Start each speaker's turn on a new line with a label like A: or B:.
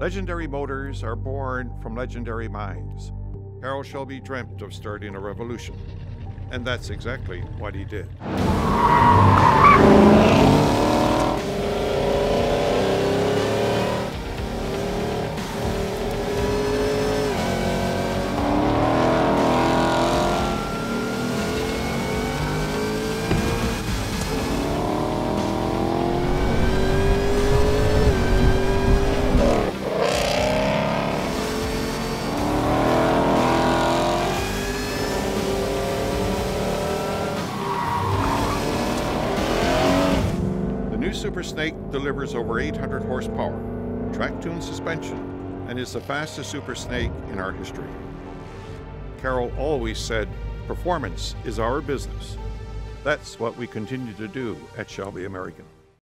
A: Legendary motors are born from legendary minds. Carroll Shelby dreamt of starting a revolution, and that's exactly what he did. Super Snake delivers over 800 horsepower, track-tuned suspension, and is the fastest Super Snake in our history. Carroll always said, "Performance is our business." That's what we continue to do at Shelby American.